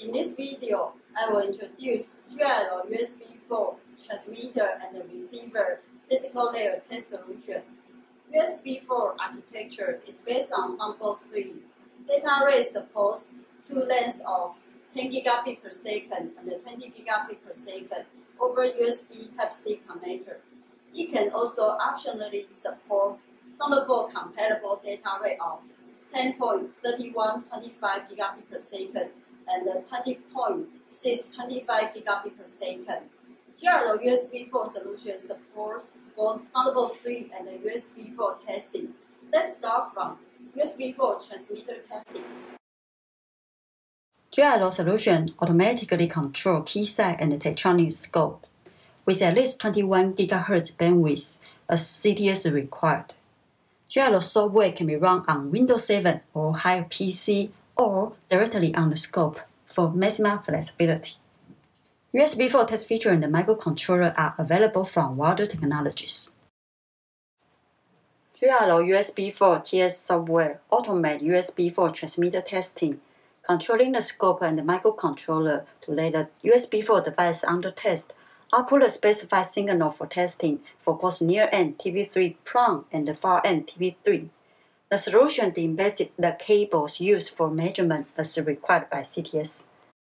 In this video, I will introduce Dualo USB 4 transmitter and receiver physical layer test solution. USB 4 architecture is based on Thunderbolt 3. Data rate supports two lengths of 10 gigabit per second and 20 gigabit per second over USB Type-C connector. It can also optionally support Thunderbolt compatible data rate of 10.3125 gigabit per second and 20.625 gigabit per second. Dualo USB 4 solution supports both Thunderbolt 3 and USB 4 testing. Let's start from USB 4 transmitter testing. Dualo solution automatically control key size and Tetronic scope with at least 21 GHz bandwidth as CTS required. Dualo software can be run on Windows 7 or higher PC or directly on the scope for maximum flexibility. USB 4 test feature and the microcontroller are available from Wilder Technologies. Dualo USB 4 TS software automates USB 4 transmitter testing, controlling the scope and the microcontroller to let the USB 4 device under test output a specified signal for testing for both near-end TV3 prong and the far-end TV3. The solution embeds the cables used for measurement as required by CTS.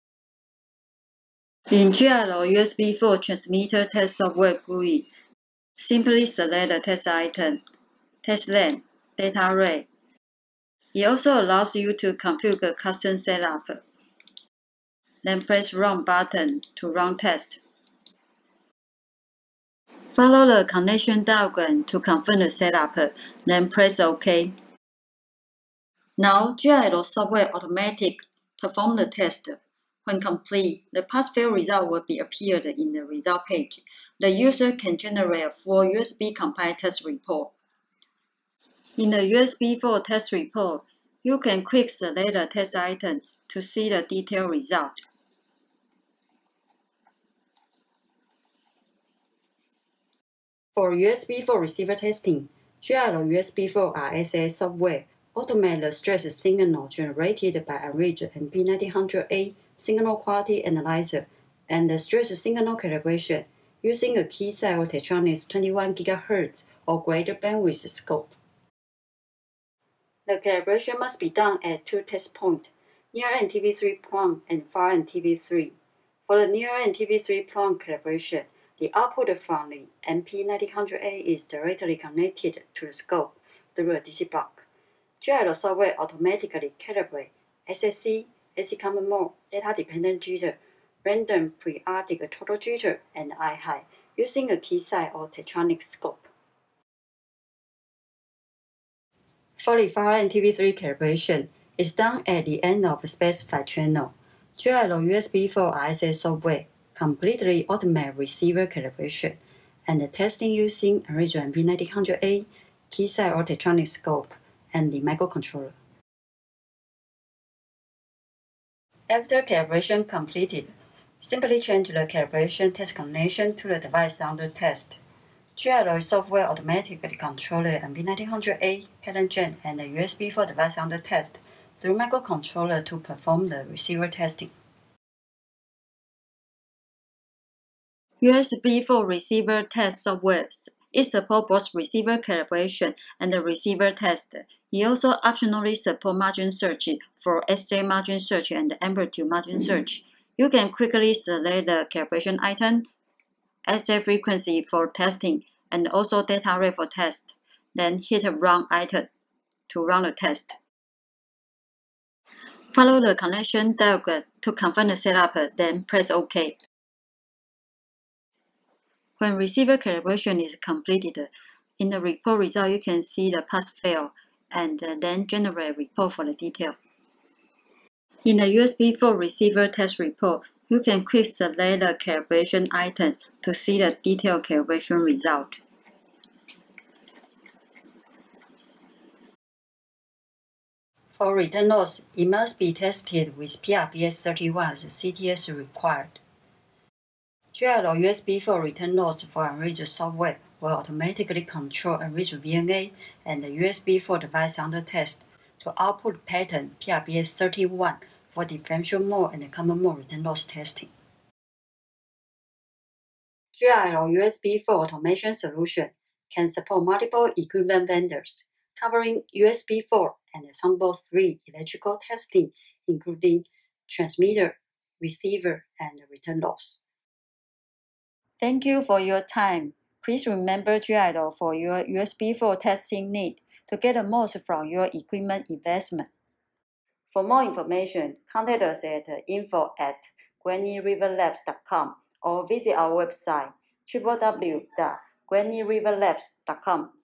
In Dualo USB 4 transmitter test software GUI, simply select the test item, test length, data rate. It also allows you to configure custom setup. Then press Run button to run test. Follow the connection diagram to confirm the setup, then press OK. Now, Dualo software automatically performs the test. When complete, the pass-fail result will be appeared in the result page. The user can generate a full USB compiled test report. In the USB 4 test report, you can quick select the test item to see the detailed result. For USB 4 receiver testing, Dualo USB 4 RSA software automates the stress signal generated by Enregium MP9000A signal quality analyzer and the stress signal calibration using a key size or Tetronic 21 GHz or greater bandwidth scope. The calibration must be done at two test points, near-end TV3 prong and far-end TV3. For the near-end TV3 prong calibration, the output from the MP9000A is directly connected to the scope through a DC block. Dualo software automatically calibrates SSC, AC common mode, data-dependent jitter, random periodic total jitter, and I-high using a key size or Tetronic scope. For the far-end TV3 calibration, is done at the end of a specified channel. Dualo USB 4 RSA software completely automates receiver calibration and the testing using Enregium MP9000A, key size or Tetronic scope, and the microcontroller. After calibration completed, simply change the calibration test connection to the device under test. Dualo software automatically controls the MP9000A, pattern gen, and the USB 4 device under test through microcontroller to perform the receiver testing. USB 4 receiver test software. It supports both receiver calibration and the receiver test. It also optionally supports margin search for SJ margin search and amplitude margin search. You can quickly select the calibration item, SJ frequency for testing, and also data rate for test. Then hit Run item to run the test. Follow the connection diagram to confirm the setup, then press OK. When receiver calibration is completed, in the report result you can see the pass-fail and then generate a report for the detail. In the USB 4 receiver test report, you can quick select the calibration item to see the detailed calibration result. For return loss, it must be tested with PRBS31 as CTS required. Dualo USB 4 return loss for Enregium software will automatically control Enregium VNA and the USB 4 device under test to output pattern PRBS31 for differential mode and common mode return loss testing. GIL USB4 automation solution can support multiple equipment vendors, covering USB4 and SUNBO 3 electrical testing, including transmitter, receiver, and return loss. Thank you for your time. Please remember GIL for your USB4 testing need to get the most from your equipment investment. For more information, contact us at info@grannyriverlabs.com or visit our website www.grannyriverlabs.com.